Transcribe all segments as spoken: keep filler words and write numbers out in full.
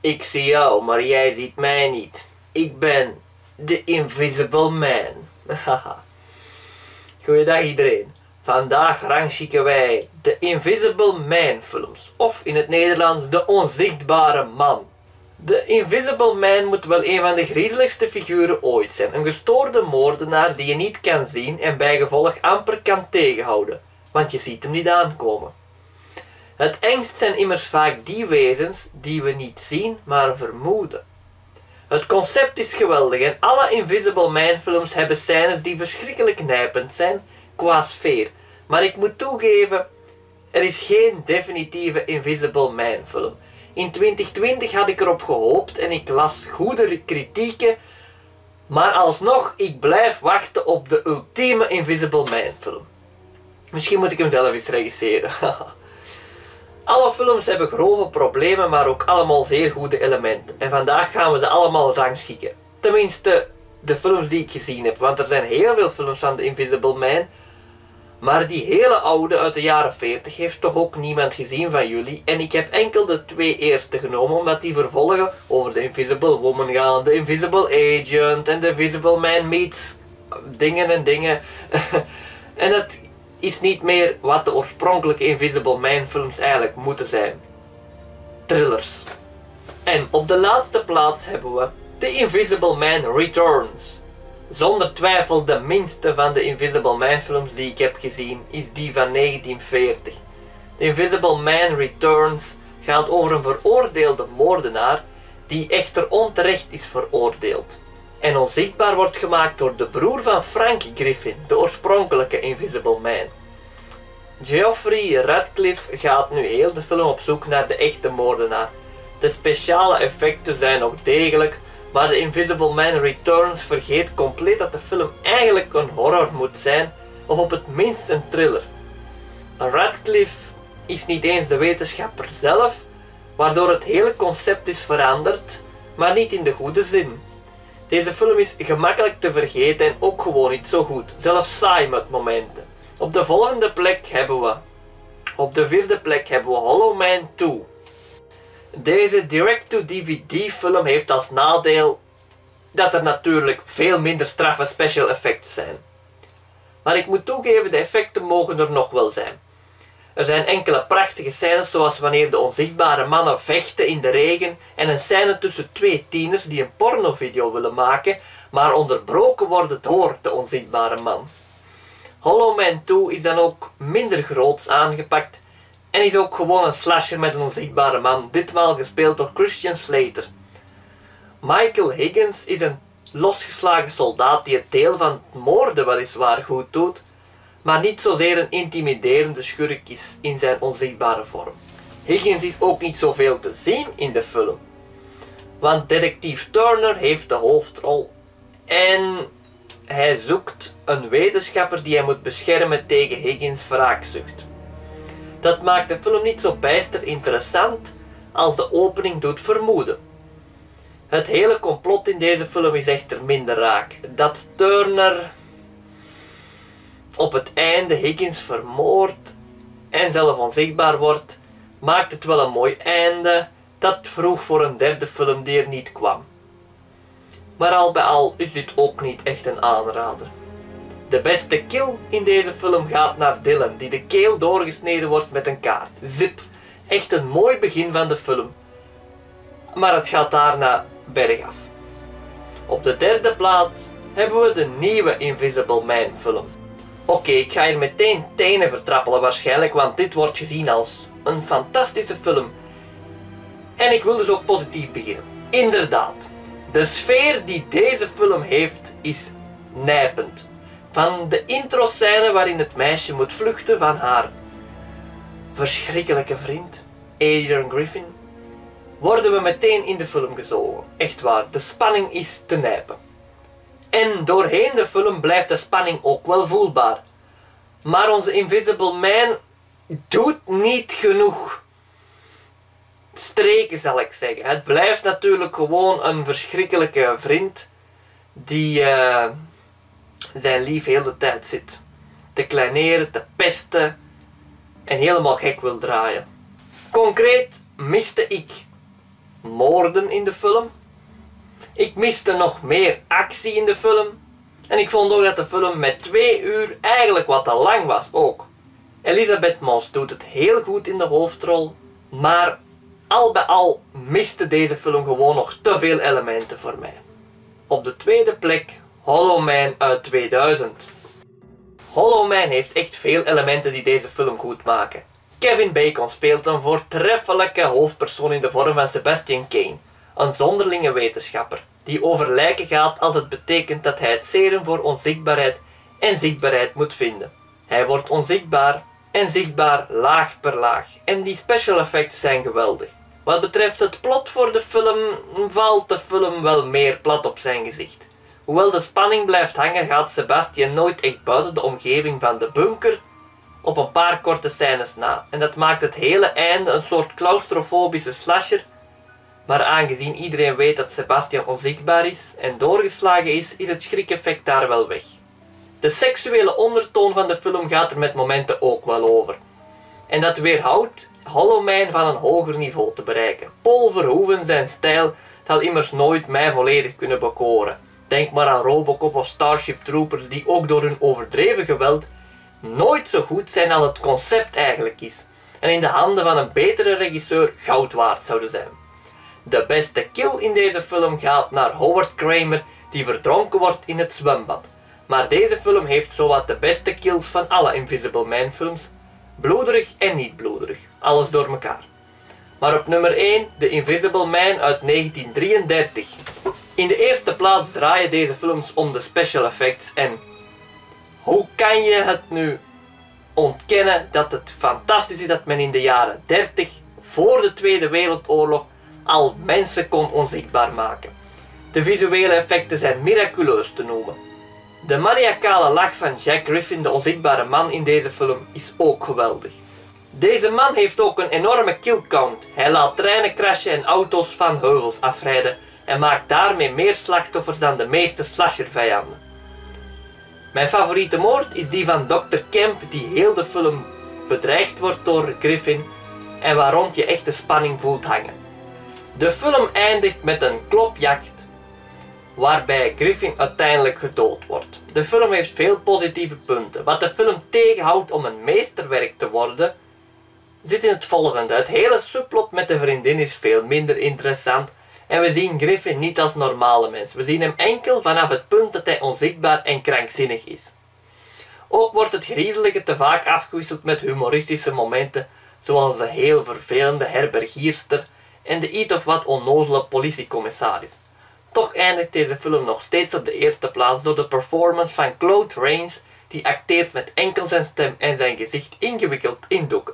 Ik zie jou, maar jij ziet mij niet. Ik ben de Invisible Man. Haha. Goeiedag iedereen. Vandaag rangschikken wij de Invisible Man films. Of in het Nederlands de Onzichtbare Man. De Invisible Man moet wel een van de griezeligste figuren ooit zijn. Een gestoorde moordenaar die je niet kan zien en bijgevolg amper kan tegenhouden. Want je ziet hem niet aankomen. Het engst zijn immers vaak die wezens die we niet zien, maar vermoeden. Het concept is geweldig en alle Invisible Man films hebben scènes die verschrikkelijk nijpend zijn qua sfeer. Maar ik moet toegeven, er is geen definitieve Invisible Man film. In twintig twintig had ik erop gehoopt en ik las goede kritieken, maar alsnog, ik blijf wachten op de ultieme Invisible Man film. Misschien moet ik hem zelf eens regisseren. Alle films hebben grove problemen, maar ook allemaal zeer goede elementen. En vandaag gaan we ze allemaal rangschikken. Tenminste, de films die ik gezien heb, want er zijn heel veel films van The Invisible Man. Maar die hele oude uit de jaren veertig heeft toch ook niemand gezien van jullie. En ik heb enkel de twee eerste genomen, omdat die vervolgen over de Invisible Woman gaan, de Invisible Agent en de Invisible Man meets dingen en dingen. En dat is niet meer wat de oorspronkelijke Invisible Man films eigenlijk moeten zijn. Thrillers. En op de laatste plaats hebben we The Invisible Man Returns. Zonder twijfel de minste van de Invisible Man films die ik heb gezien is die van negentien veertig. The Invisible Man Returns gaat over een veroordeelde moordenaar die echter onterecht is veroordeeld. En onzichtbaar wordt gemaakt door de broer van Frank Griffin, de oorspronkelijke Invisible Man. Geoffrey Radcliffe gaat nu heel de film op zoek naar de echte moordenaar. De speciale effecten zijn nog degelijk, maar The Invisible Man Returns vergeet compleet dat de film eigenlijk een horror moet zijn, of op het minst een thriller. Radcliffe is niet eens de wetenschapper zelf, waardoor het hele concept is veranderd, maar niet in de goede zin. Deze film is gemakkelijk te vergeten en ook gewoon niet zo goed, zelfs saai met momenten. Op de volgende plek hebben we, op de vierde plek hebben we Hollow Man twee. Deze direct-to-D V D film heeft als nadeel dat er natuurlijk veel minder straffe special effects zijn. Maar ik moet toegeven, de effecten mogen er nog wel zijn. Er zijn enkele prachtige scènes zoals wanneer de onzichtbare mannen vechten in de regen en een scène tussen twee tieners die een pornovideo willen maken, maar onderbroken worden door de onzichtbare man. Hollow Man twee is dan ook minder groots aangepakt en is ook gewoon een slasher met een onzichtbare man, ditmaal gespeeld door Christian Slater. Michael Higgins is een losgeslagen soldaat die het deel van het moorden weliswaar goed doet, maar niet zozeer een intimiderende schurk is in zijn onzichtbare vorm. Higgins is ook niet zoveel te zien in de film, want detectief Turner heeft de hoofdrol en hij zoekt een wetenschapper die hij moet beschermen tegen Higgins' wraakzucht. Dat maakt de film niet zo bijster interessant als de opening doet vermoeden. Het hele complot in deze film is echter minder raak. Dat Turner op het einde Higgins vermoordt en zelf onzichtbaar wordt, maakt het wel een mooi einde dat vroeg voor een derde film die er niet kwam. Maar al bij al is dit ook niet echt een aanrader. De beste kill in deze film gaat naar Dylan, die de keel doorgesneden wordt met een kaart. Zip, echt een mooi begin van de film. Maar het gaat daarna bergaf. Op de derde plaats hebben we de nieuwe Invisible Man film. Oké, okay, ik ga hier meteen tenen vertrappelen waarschijnlijk, want dit wordt gezien als een fantastische film. En ik wil dus ook positief beginnen. Inderdaad, de sfeer die deze film heeft is nijpend. Van de intro-scène waarin het meisje moet vluchten van haar verschrikkelijke vriend, Adrian Griffin, worden we meteen in de film gezogen. Echt waar, de spanning is te nijpen. En doorheen de film blijft de spanning ook wel voelbaar. Maar onze Invisible Man doet niet genoeg streken, zal ik zeggen. Het blijft natuurlijk gewoon een verschrikkelijke vriend die uh, zijn lief heel de tijd zit te kleineren, te pesten en helemaal gek wil draaien. Concreet miste ik moorden in de film. Ik miste nog meer actie in de film. En ik vond ook dat de film met twee uur eigenlijk wat te lang was ook. Elisabeth Moss doet het heel goed in de hoofdrol, maar al bij al miste deze film gewoon nog te veel elementen voor mij. Op de tweede plek Hollow Man uit tweeduizend. Hollow Man heeft echt veel elementen die deze film goed maken. Kevin Bacon speelt een voortreffelijke hoofdpersoon in de vorm van Sebastian Cain, een zonderlinge wetenschapper die over lijken gaat als het betekent dat hij het serum voor onzichtbaarheid en zichtbaarheid moet vinden. Hij wordt onzichtbaar en zichtbaar laag per laag en die special effects zijn geweldig. Wat betreft het plot voor de film valt de film wel meer plat op zijn gezicht. Hoewel de spanning blijft hangen gaat Sebastian nooit echt buiten de omgeving van de bunker op een paar korte scènes na. En dat maakt het hele einde een soort claustrofobische slasher. Maar aangezien iedereen weet dat Sebastian onzichtbaar is en doorgeslagen is, is het schrikeffect daar wel weg. De seksuele ondertoon van de film gaat er met momenten ook wel over. En dat weerhoudt Hollow Man van een hoger niveau te bereiken. Paul Verhoeven zijn stijl zal immers nooit mij volledig kunnen bekoren. Denk maar aan Robocop of Starship Troopers die ook door hun overdreven geweld nooit zo goed zijn als het concept eigenlijk is. En in de handen van een betere regisseur goud waard zouden zijn. De beste kill in deze film gaat naar Howard Kramer die verdronken wordt in het zwembad. Maar deze film heeft zowat de beste kills van alle Invisible Man films. Bloederig en niet bloederig. Alles door elkaar. Maar op nummer één, The Invisible Man uit negentien drieëndertig. In de eerste plaats draaien deze films om de special effects en hoe kan je het nu ontkennen dat het fantastisch is dat men in de jaren dertig, voor de Tweede Wereldoorlog, al mensen kon onzichtbaar maken. De visuele effecten zijn miraculeus te noemen. De maniacale lach van Jack Griffin, de onzichtbare man in deze film, is ook geweldig. Deze man heeft ook een enorme kill count. Hij laat treinen crashen en auto's van heuvels afrijden en maakt daarmee meer slachtoffers dan de meeste slashervijanden. Mijn favoriete moord is die van dokter Kemp die heel de film bedreigd wordt door Griffin en waar rond je echt de spanning voelt hangen. De film eindigt met een klopjacht waarbij Griffin uiteindelijk gedood wordt. De film heeft veel positieve punten. Wat de film tegenhoudt om een meesterwerk te worden zit in het volgende. Het hele subplot met de vriendin is veel minder interessant en we zien Griffin niet als normale mens. We zien hem enkel vanaf het punt dat hij onzichtbaar en krankzinnig is. Ook wordt het griezelige te vaak afgewisseld met humoristische momenten zoals de heel vervelende herbergierster en de iets of wat onnozele politiecommissaris. Toch eindigt deze film nog steeds op de eerste plaats door de performance van Claude Rains die acteert met enkel zijn stem en zijn gezicht ingewikkeld in doeken.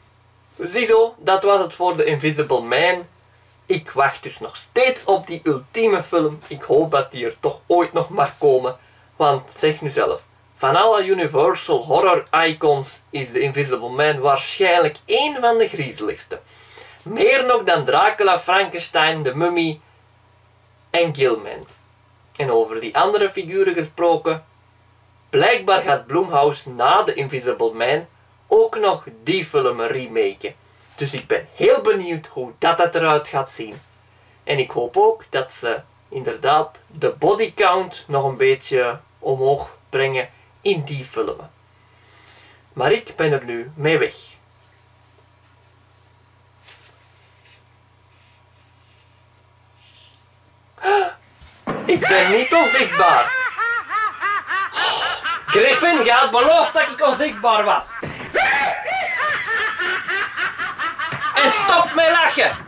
Ziezo, dat was het voor The Invisible Man. Ik wacht dus nog steeds op die ultieme film. Ik hoop dat die er toch ooit nog mag komen. Want zeg nu zelf, van alle Universal horror icons is The Invisible Man waarschijnlijk één van de griezeligste. Meer nog dan Dracula, Frankenstein, de Mummy en Gilman. En over die andere figuren gesproken, blijkbaar gaat Blumhouse na The Invisible Man ook nog die film remaken. Dus ik ben heel benieuwd hoe dat, dat eruit gaat zien. En ik hoop ook dat ze inderdaad de body count nog een beetje omhoog brengen in die filmen. Maar ik ben er nu mee weg. Ik ben niet onzichtbaar. Griffin, je had beloofd dat ik onzichtbaar was. En stop met lachen!